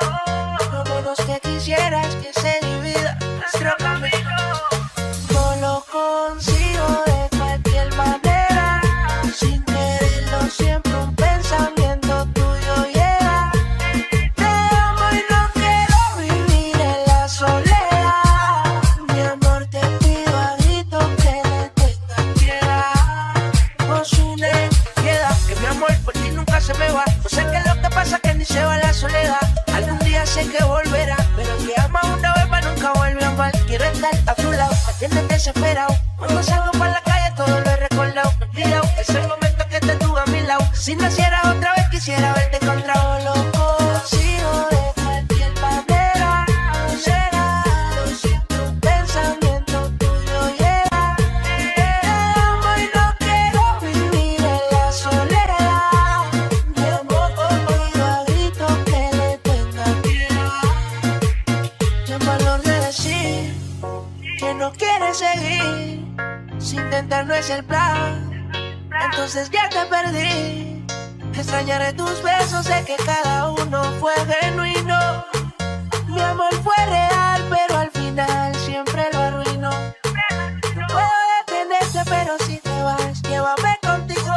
Lo menos que quisieras que se divida nuestro camino. No lo consigo de cualquier manera, sin quererlo siempre un pensamiento tuyo llega. Te amo y no quiero vivir en la soledad. Mi amor, te pido a gritos que le tengas piedad. Nos une piedad, que mi amor por ti nunca se me va. No sé qué es lo que pasa, que ni se va la soledad. Algún día sé que volverá, pero el que ama una vez más nunca vuelve a amar. Quiero estar a tu lado, me tienes desesperado. Cuando salgo para la calle todo lo he recordado. Me he olvidado ese momento que te tuve a mi lado. Si naciera otra vez quisiera verte encontrado. Lo consigo de cualquier manera, será. Lo siento, un pensamiento tuyo llega. Te amo y no quiero vivir en la soledad. Mi amor, oído a gritos que le tenga piedad. Ten valor de decir que no quieres seguir. Si intentar no es el plan, entonces ya te perdí. Extrañaré tus besos, sé que cada uno fue genuino. Mi amor fue real, pero al final siempre lo arruinó. No puedo detenerte, pero si te vas, llévame contigo.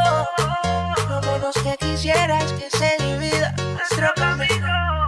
Lo menos que quisieras que se divida nuestro camino.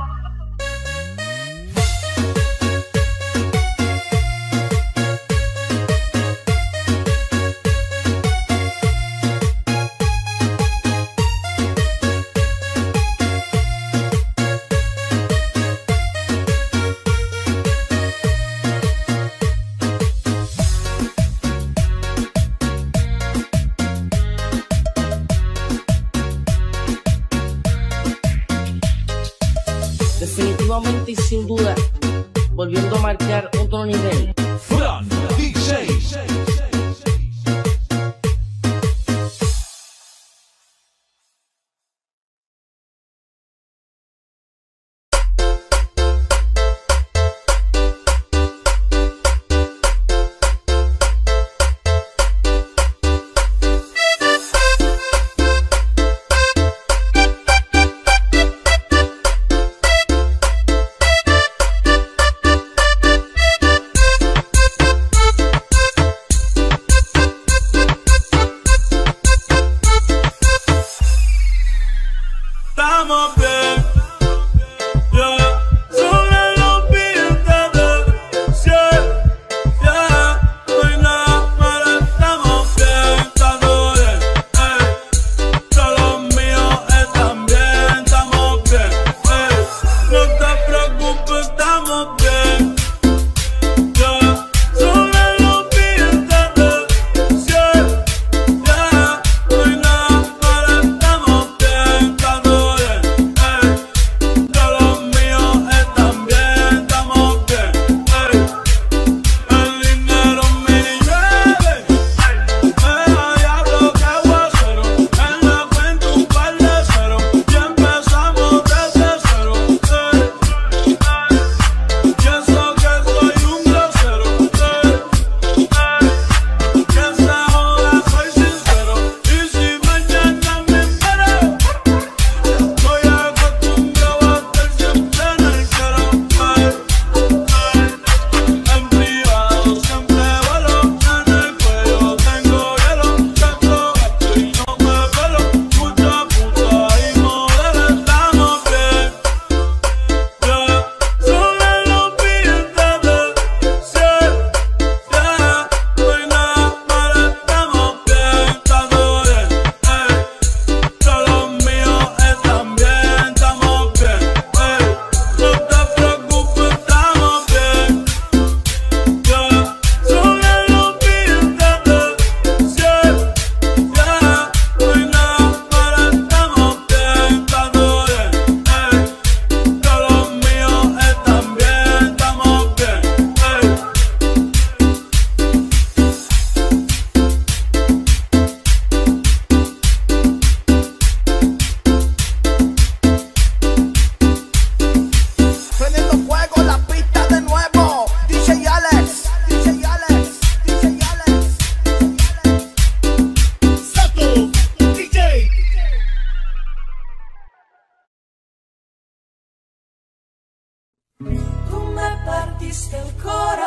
Definitivamente y sin duda, volviendo a marcar otro nivel. Fran D J. partiste el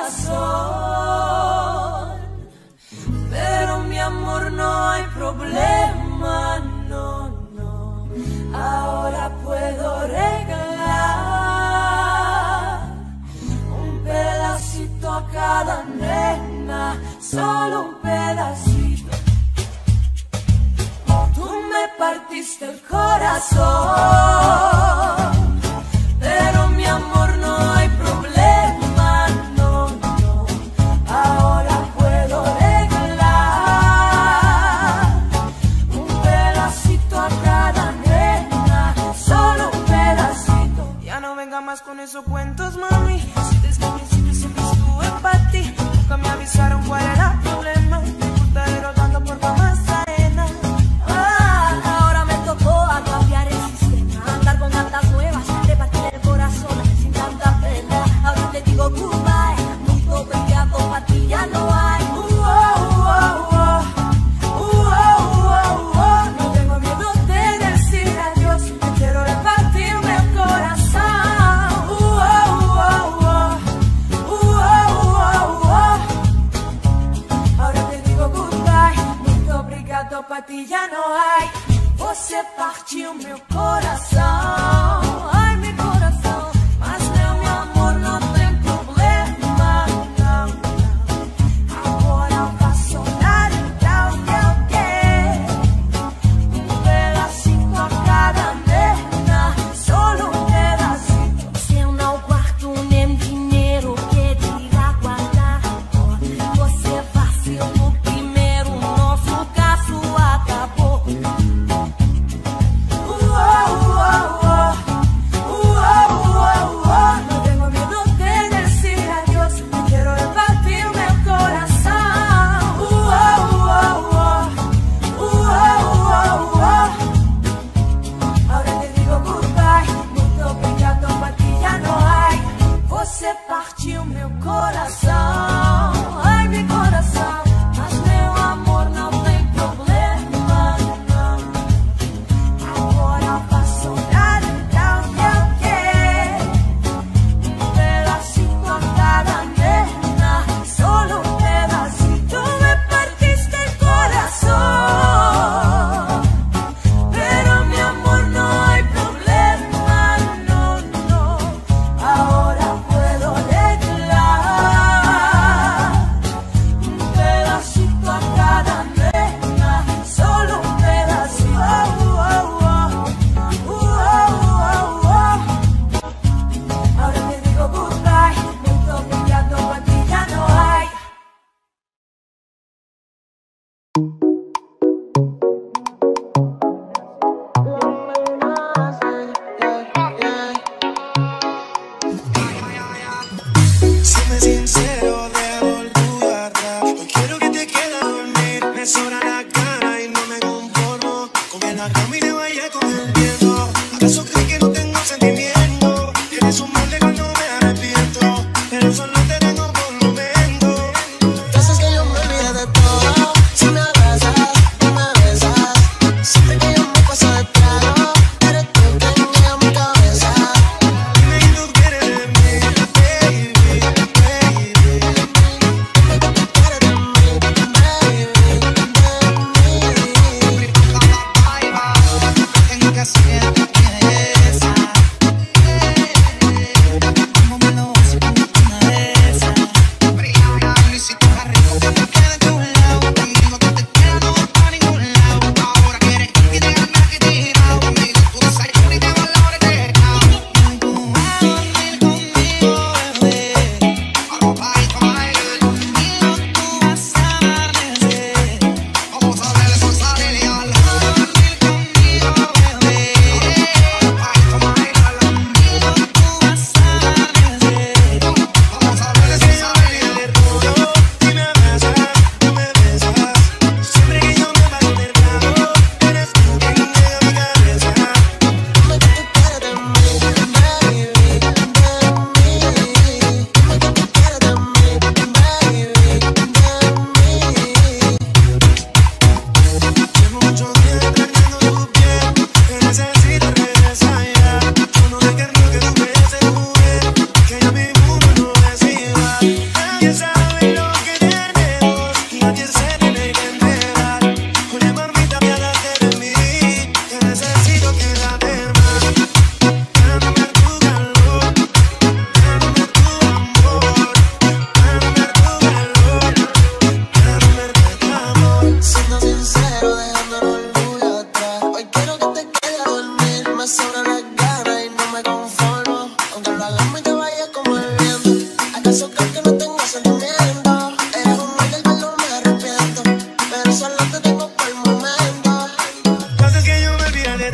corazón, pero mi amor no hay problema, no, no. Ahora puedo regalar un pedacito a cada nena, solo un pedacito. Tú me partiste el corazón, pero mi amor no hay problema, no, no. Ahora puedo regalar un pedacito a cada nena, solo un pedacito. Ya no venga más con esos cuentos, mami. Si desde el principio siempre estuve para ti, nunca me avisaron cuál era el problema. Me gusta ir rodando por más arena. Ah, ahora me tocó a cambiar el sistema, andar con tantas nuevas, repartir el corazón sin tanta pena. Ahora te digo goodbye, muy complicado, para ti ya no hay. Uh, oh, oh, oh. Uh, oh, oh, oh. No tengo miedo de decir adiós, quiero repartirme el corazón. Uh, oh, oh, oh. Uh, oh, oh, oh. Ahora te digo goodbye, muito obrigado, para ti ya no hay. Você partiu meu coração, ai meu coração, mas não, meu amor, não tem problema, não, não. Agora eu faço nada, então que eu quero um pedacito a cada nena, solo um pedacito. Se eu não guardo nem dinheiro, que dirá guardar? Você vacilou primeiro, nosso caso acabou. No tengo miedo de decir adiós, quiero repartirme el corazón. Uh, oh, oh, oh. Uh, oh, oh, oh. Ahora te digo goodbye, muito obrigado, para ti já não hay. Você partiu meu coração, ai meu coração, mas meu amor não tem problema, não. Agora eu faço nada, então que eu quero um pedacito a cada nena, solo un pedacito. Me partiste el corazón, pero mi amor no hay problema, no, no. Ahora puedo regalar un pedacito a cada nena, solo un pedacito. Oh, oh, oh. Uh, oh, oh, oh. Ahora te digo goodbye, muito obrigado, para ti ya no hay. Siempre sincero, deja el orgullo atrás. Hoy quiero que te quedes a dormir. Me sobra la cara y no me conformo con que la camine vaya con el viento. ¿Acaso crees que no tengo sentimiento? Que eres un molde cuando me arrepiento, pero solo te tengo por momento. Entonces que yo me olvide de todo. Si me abrazas, no me besas. Siempre que yo me paso de trago, eres tú quien llega a mi cabeza. Dime qué tú quieres de mí, baby, baby. Tengo que hacer lo que quieres. Como me lo haces cuando tú me besas. Luisito Carrico, te quedas de un lado. Conmigo tú te quedas, no vas para ningún lado. Ahora quieres ir y te ganas que te he tirado. Conmigo tú desayunas y te vas a la hora de pecado. Y tú vas a dormir conmigo, bebé. A los bajitos bailes. Conmigo tú vas a amanecer. Vamos a darle salsa de leal. A dormir conmigo, bebé.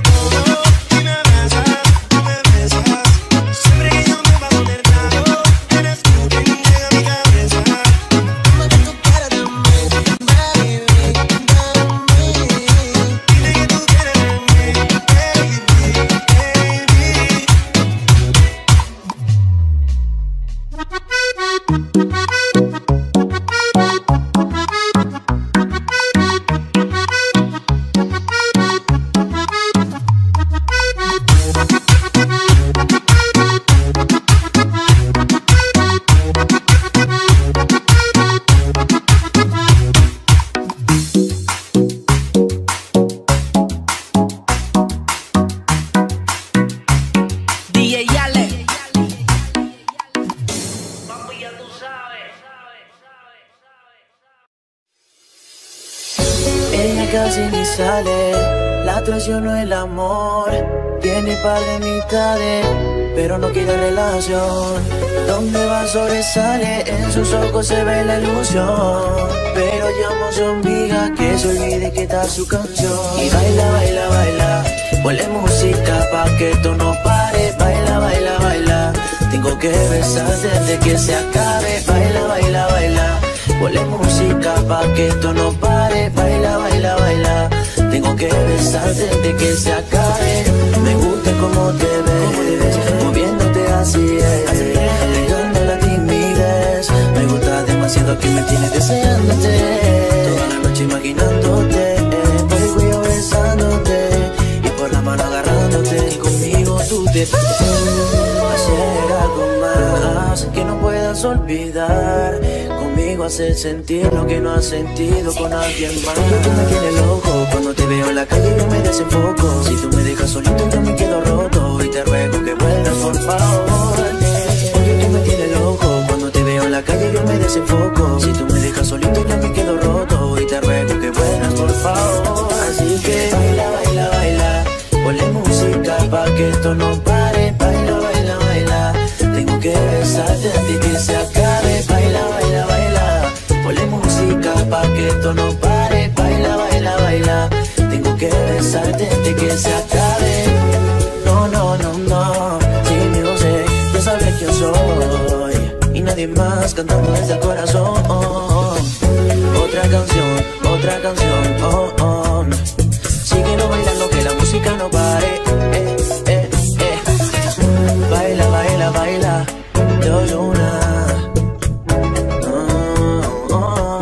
todo y me abrazas, tú me besas. Siempre que yo me va a poner bravo, eres tú quien llega a mi cabeza. Dime que tú quieres de mí, baby, dame. Dile que tú quieres de mí, baby, baby. D J Ale. Ella casi ni sale, la traicionó el amor. Tiene par de mitades, pero no quiere relación. Donde va sobresale, en sus ojos se ve la ilusión. Pero llamo a su amiga que se olvide que está su canción. Y baila, baila, baila, ponle música pa' que esto no pare. Baila, baila, baila, tengo que besarte antes que se acabe. Baila, baila, baila, ponle música pa' que esto no pare. Baila, baila, baila, tengo que besarte antes que se acabe. Me gusta como te ves, moviéndote así es, dejando la timidez. Me gusta demasiado que me tienes deseándote, toda la noche imaginándote, por el cuello besándote y por la mano agarrándote. Y conmigo tú te hacer algo más que no puedas olvidar. Conmigo hacer sentir lo que no has sentido con alguien más. Tú me tienes loco, cuando te veo en la calle yo me desenfoco. Si tú me dejas solito yo me quedo roto y te ruego que vuelvas por favor. Porque tú me tienes loco, cuando te veo en la calle yo me desenfoco. Si tú me dejas solito yo me quedo roto y te ruego que vuelvas por favor. Así que baila, baila, baila, ponle música pa' que esto no pare. Baila, baila, baila, tengo que besarte antes que se acabe. Baila, baila, baila, ponle música pa' que esto no pare. Baila, baila, baila, tengo que besarte antes que se acabe. No, no, no, no, sin music, tú sabes quién soy y nadie más cantando desde el corazón. Otra canción, otra canción, oh, oh. Síguelo bailando que la música no pare. Eh, eh, eh. Baila, baila, baila, yo Luna. Oh, oh.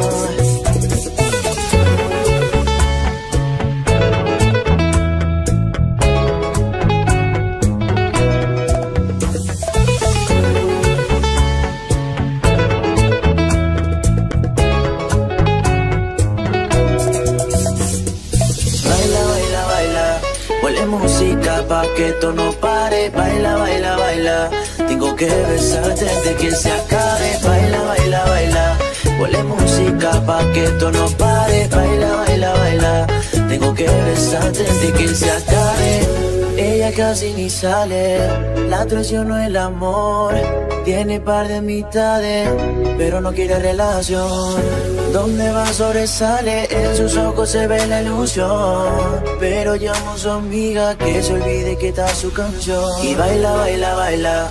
Baila, baila, baila, ponle música pa' que esto no pare. Baila, baila, baila, tengo que besarte antes que se acabe. Baila, baila, baila, ponle música pa' que esto no pare. Baila, baila, baila, tengo que besarte antes que se acabe. Ella casi ni sale, la traicionó el amor. Tiene par de mitades, pero no quiere relación. Donde va sobresale, en sus ojos se ve la ilusión. Pero llamo a su amiga que se olvide que está su canción. Y baila, baila, baila.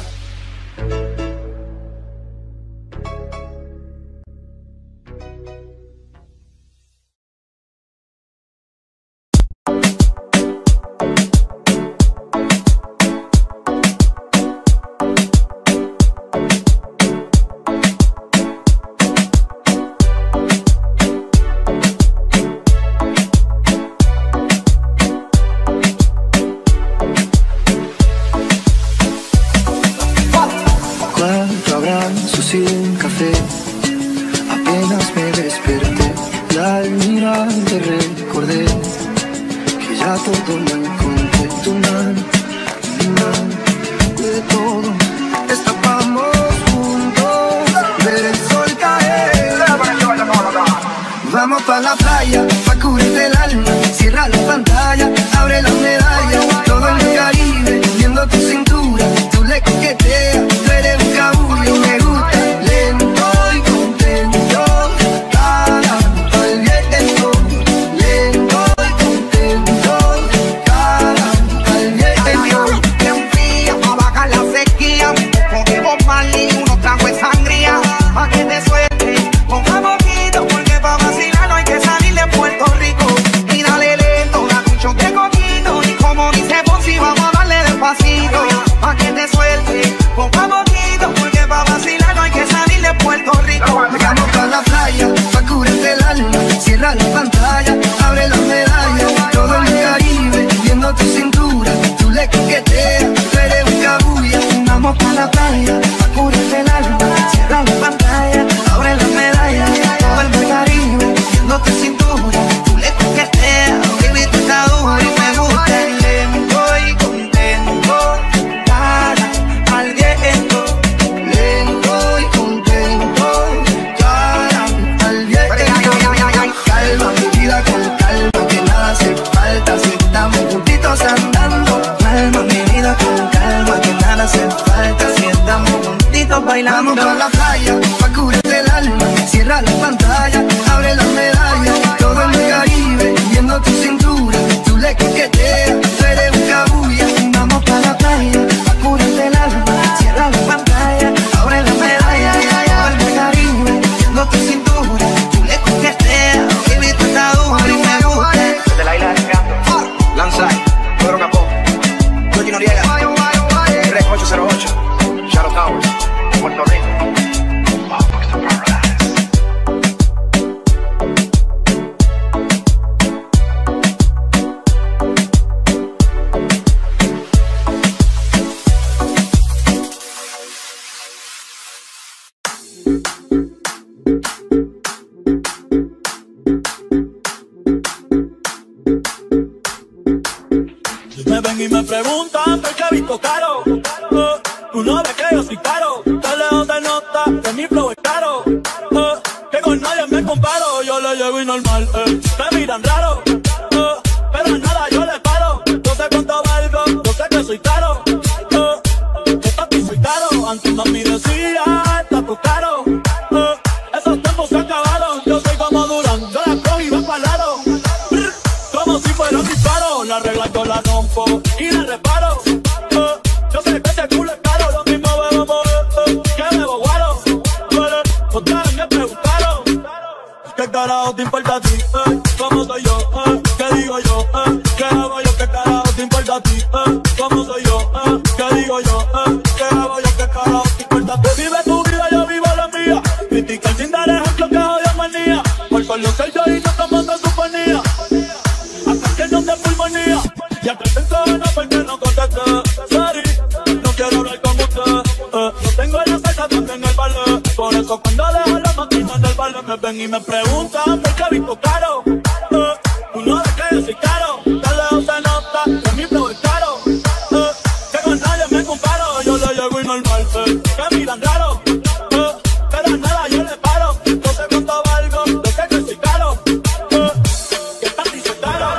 sin café. Apenas me desperté y al mirar te recordé que ya todo lo encontré. Tu mano, mi mano, de todo escapamos juntos, ver el sol caer. Vamos pa' la playa, pa' cubrirte el alma. Cierra la pantalla, abre la medalla. Todo en el Caribe, viendo tu cintura. Tú le coqueteas, tú eres un cabullo. Me gusta lento y contento. Cara al viento, lento y contento. Cara Me ven y me preguntan por qué visto caro. Oh, tú no ves que yo soy caro. De lejos se nota que mi flow es caro. Oh, que con nadie me comparo. Yo le llevo y normal, eh. Me miran raro. Oh, pero en nada yo les paro. No sé cuánto valgo, no sé que soy caro. Oh, que papi soy caro. Antes mami decía, está tu caro. Oh, esos tiempos se acabaron. Yo soy como Durán, yo la cojo y va para lado. Como si fuera un disparo. La regla yo la rompo y la reparo. Oh, yo sé que ese culo es caro. Lo mismo bebo eh, que bebo guaro. Pero otra vez me preguntaron, ¿qué carajo te importa a ti? Eh? ¿Cómo soy yo? Eh? ¿Qué digo yo? Eh? ¿Qué hago yo? ¿Qué carajo te importa a ti? Eh? ¿Cómo soy yo? Eh? ¿Qué digo yo? Eh? ¿Qué hago yo? ¿Qué carajo te importa a ti? Vive tu vida, yo vivo la mía. Criticar sin dar ejemplo que odio manía. Por conocer yo y no tomando su panía. Hasta que no te pulmonía. Y acá te encono porque no contesté. Sorry, no quiero hablar con usted. Eh, no tengo la salsa, tengo en el balón. Por eso cuando dejo la máquina en el balón me ven y me preguntan por qué visto caro. Eh, tú no ves que yo soy caro. De lejos se nota que mi flow es caro. Eh, que con nadie me comparo. Yo le llego y normal, eh, que miran raro. Eh, pero en nada yo le paro. No sé cuánto valgo, no sé que soy caro. Eh, que papi soy caro.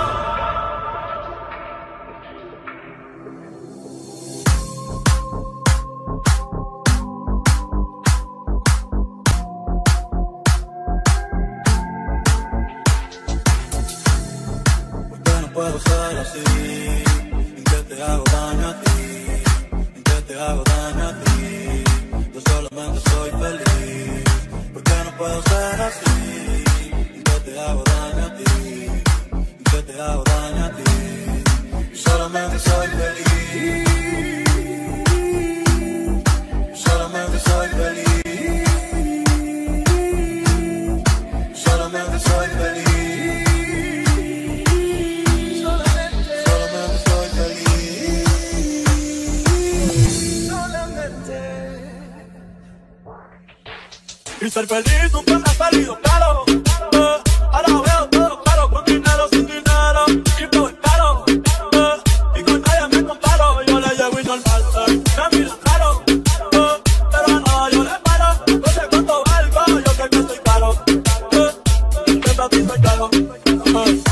Puedo ser así, en que te hago daño a ti, en que te hago daño a ti. Yo solamente soy feliz, porque no puedo ser así, en que te hago daño a ti, en que te hago daño a ti. Solamente soy feliz, solamente soy feliz, solamente soy feliz. Y ser feliz nunca me ha salido caro. Eh, ahora veo todo caro, con dinero, sin dinero. Y todo es caro. Eh, y con nadie me comparo. Yo le llevo y normal. Eh, me miran caro. Eh, pero no, yo le paro. No sé cuánto valgo, yo creo que soy caro. Eh, que para ti soy caro. Eh.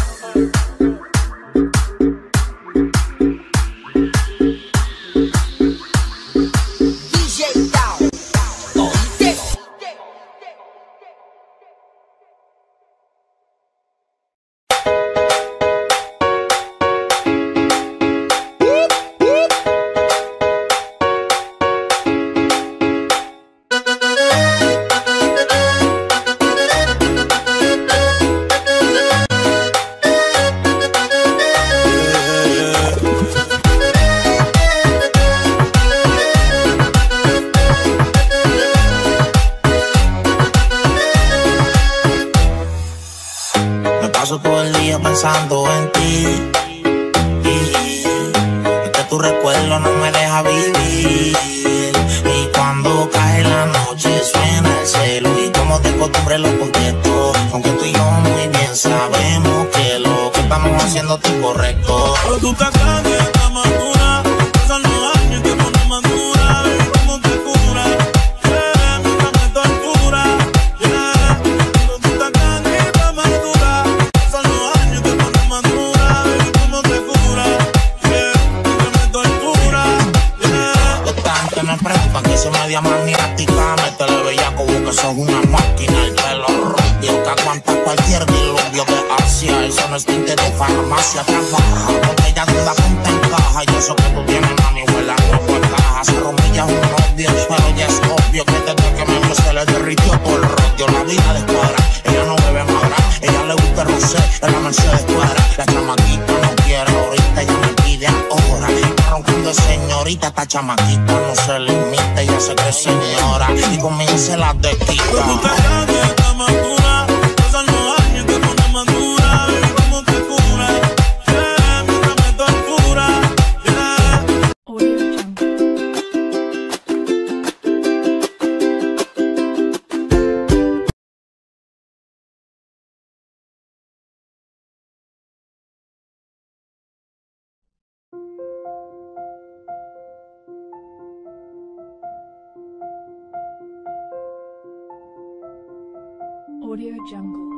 Paso todo el día pensando en ti, y es que tu recuerdo no me deja vivir. Y cuando cae la noche suena el celo y como de costumbre lo contesto. Aunque tú y yo muy bien sabemos que lo que estamos haciendo es incorrecto. Pero tú estás grande, estás madura. Pasan los años y te pones madura. Baby, ¿cómo te cura? Yeah, mientras me tortura. Yeah, pero tú estás grande y estás madura. Pasan los años y te pones madura. Baby, ¿cómo te cura? Yeah, mientras me tortura. Yeah. Lo tanto me preocupa que se media maniática. Métele bellaco que sos una máquina. El pelo rubio que aguanta cualquier diluvio de Asia. Eso no es tinte de farmacia. Trabaja, botella duda ponte en caja. Yo sé que tú tienes mami, huela no por caja. Se romilla un novio, pero ya es obvio que desde que me vio se le derritió por el rollo. La vida de cuadra, ella no bebe madra. Ella le gusta el rosé, en la Mercedes cuadra. La chamaquita no quiere ahorita, ella me pide ahora. Está roncando señorita, esta chamaquita no se limita. Ella se cree señora y conmigo se la desquita. Pero tú estás grande, estás madura. Pasan los años y te pones madura. Baby, ¿cómo te cura? Yeah, mientras me tortura. Yeah. Audio Jungle.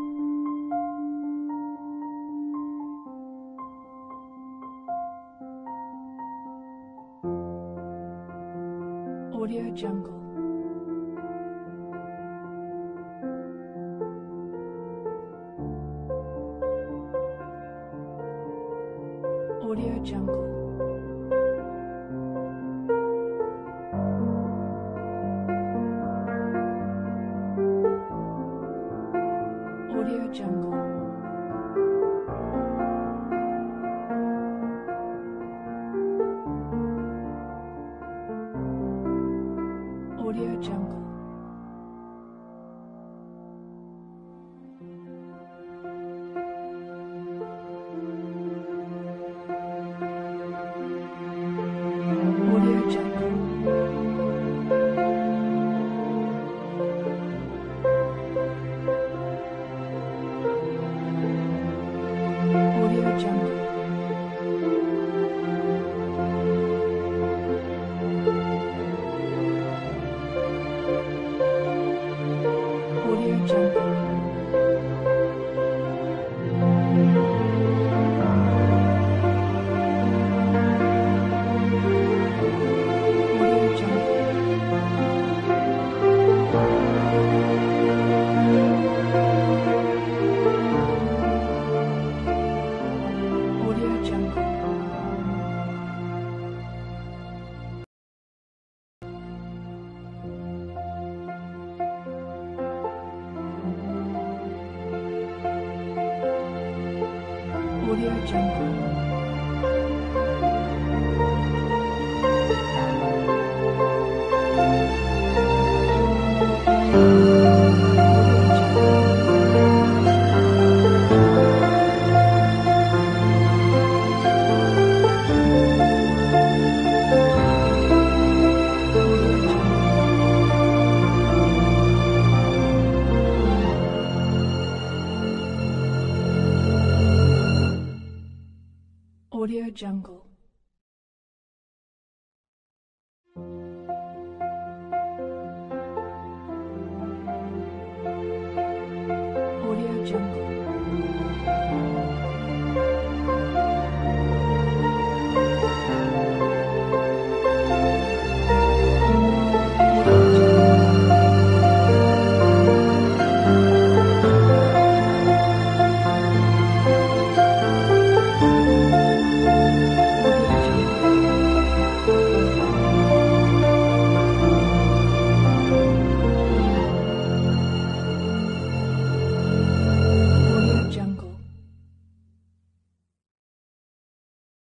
Audio Jungle. Audio Jungle. Audio Jungle. Audio Jungle. Audio Jungle. Audio Jungle. Audio Jungle. Audio Jungle. Audio Jungle. Audio Jungle. Audio Jungle.